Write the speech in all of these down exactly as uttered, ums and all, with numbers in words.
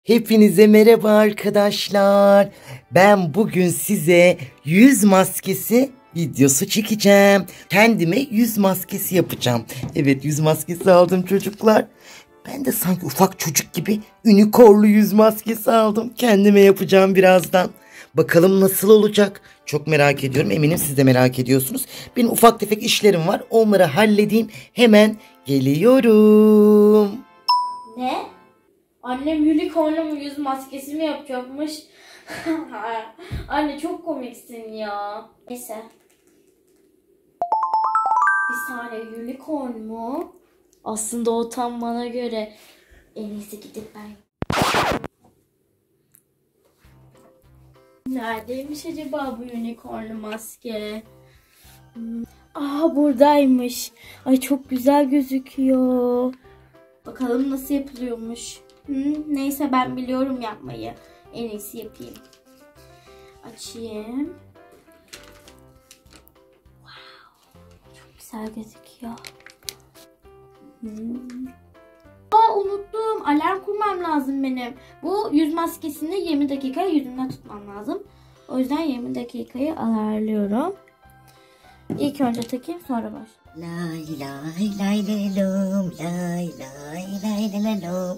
Hepinize merhaba arkadaşlar. Ben bugün size yüz maskesi videosu çekeceğim. Kendime yüz maskesi yapacağım. Evet, yüz maskesi aldım çocuklar. Ben de sanki ufak çocuk gibi unicornlu yüz maskesi aldım. Kendime yapacağım birazdan. Bakalım nasıl olacak? Çok merak ediyorum. Eminim siz de merak ediyorsunuz. Benim ufak tefek işlerim var. Onları halledeyim. Hemen geliyorum. Ne? Annem unicorn'un yüz maskesi mi yapacakmış? Anne çok komiksin ya. Neyse. Bir saniye, unicorn mu? Aslında o tam bana göre. En iyisi gidip ben. Neredeymiş acaba bu unicorn maske? Hmm. Aa, buradaymış. Ay çok güzel gözüküyor. Bakalım nasıl yapılıyormuş. Hmm, neyse, ben biliyorum yapmayı. En iyisi yapayım. Açayım. Wow. Çok güzel gözüküyor. Hmm. Aa, unuttum. Alarm kurmam lazım benim. Bu yüz maskesini yirmi dakika yüzümden tutmam lazım. O yüzden yirmi dakikayı ayarlıyorum. İlk önce takayım, sonra başlayayım. Lay lay lay lay lom, lay lay lay lay lay lom.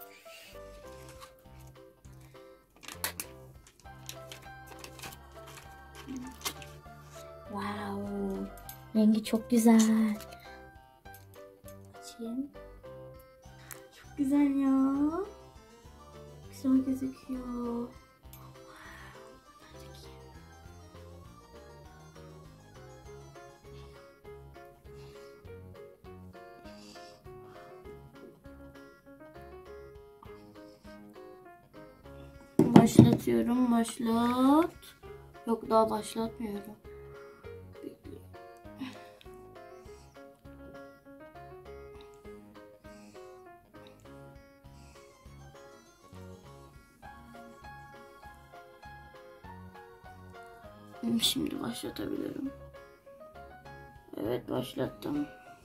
Wow. Rengi çok güzel. Açayım. Çok güzel ya. Güzel gözüküyor. Başlatıyorum. Başlat. Yok, daha başlatmıyorum. Şimdi başlatabilirim. Evet, başlattım.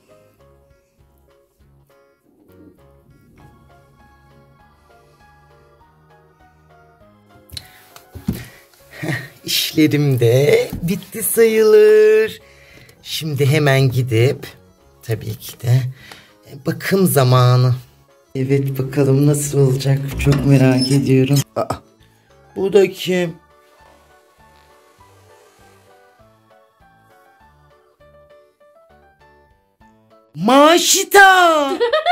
İşlerim de bitti sayılır. Şimdi hemen gidip tabii ki de bakım zamanı. Evet, bakalım nasıl olacak, çok merak ediyorum. Aa, bu da kim? Maşita!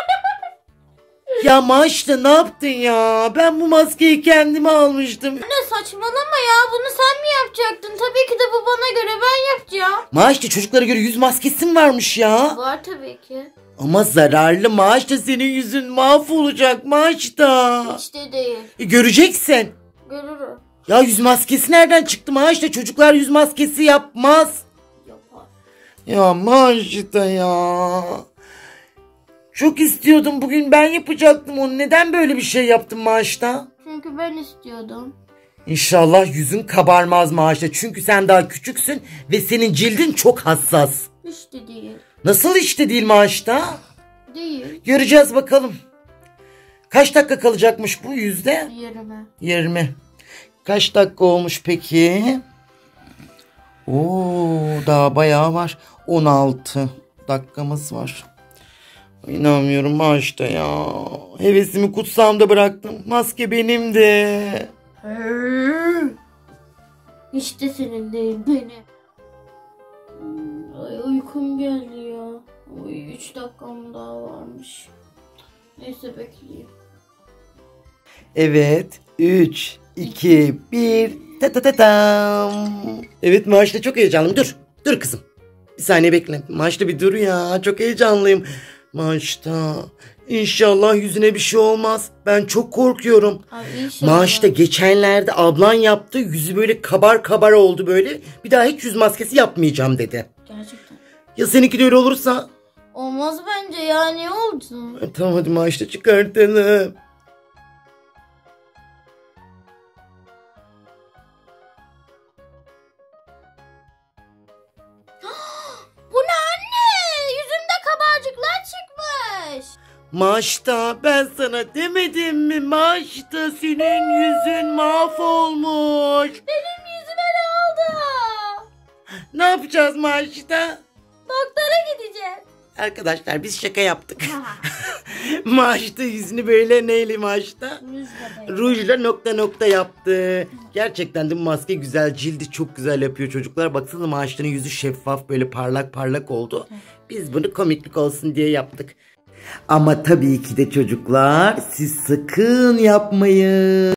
Ya Maşita, ne yaptın ya? Ben bu maskeyi kendime almıştım. Anne saçmalama ya, bunu sen mi yapacaktın? Tabii ki de bu bana göre, ben yapacağım. Maşita, çocuklara göre yüz maskesi mi varmış ya? Var tabii ki. Ama zararlı Maşita, senin yüzün mahvolacak Maşita. Hiç de değil. E, göreceksin. Görürüm. Ya yüz maskesi nereden çıktı Maşita? Çocuklar yüz maskesi yapmaz. Yapar. Ya Maşita ya. Çok istiyordum, bugün ben yapacaktım onu. Neden böyle bir şey yaptın Maşita? Çünkü ben istiyordum. İnşallah yüzün kabarmaz Maşita. Çünkü sen daha küçüksün ve senin cildin çok hassas. Hiç de değil. Nasıl işte değil Maşita? Değil. Göreceğiz bakalım. Kaç dakika kalacakmış bu yüzde? Yerime. yirmi. Kaç dakika olmuş peki? Oo, daha bayağı var. on altı dakikamız var. İnanmıyorum Maşita ya. Hevesimi kutsağımda bıraktım. Maske benim de. Hiç de senin değil, benim. Ay, uykum geldi ya. Oy, üç dakikam daha varmış. Neyse, bekleyeyim. Evet. üç, iki, bir. Ta ta ta tam. Evet Maşita, çok heyecanlıyım. Dur. Dur kızım. Bir saniye bekle. Maşita bir dur ya. Çok heyecanlıyım. Maşita, İnşallah yüzüne bir şey olmaz. Ben çok korkuyorum. Abi inşallah. Maşita, geçenlerde ablan yaptı. Yüzü böyle kabar kabar oldu böyle. Bir daha hiç yüz maskesi yapmayacağım dedi. Gerçekten. Ya seninki de öyle olursa? Olmaz bence ya, ne oldu? E, tamam hadi Maşita, çıkartalım. Bu ne anne? Yüzümde kabarcıklar çıkmış. Maşta ben sana demedim mi? Maşta senin yüzün mahvolmuş. Benim yüzüme ne oldu? Ne yapacağız Maşta? Doktora gideceğiz. Arkadaşlar biz şaka yaptık. Maşta yüzünü böyle neyle Maşta? Rujla. Rujla nokta nokta yaptı. Gerçekten de bu maske güzel. Cildi çok güzel yapıyor çocuklar. Baksana Maşta'nın yüzü şeffaf böyle parlak parlak oldu. Biz bunu komiklik olsun diye yaptık. Ama tabii ki de çocuklar siz sakın yapmayın.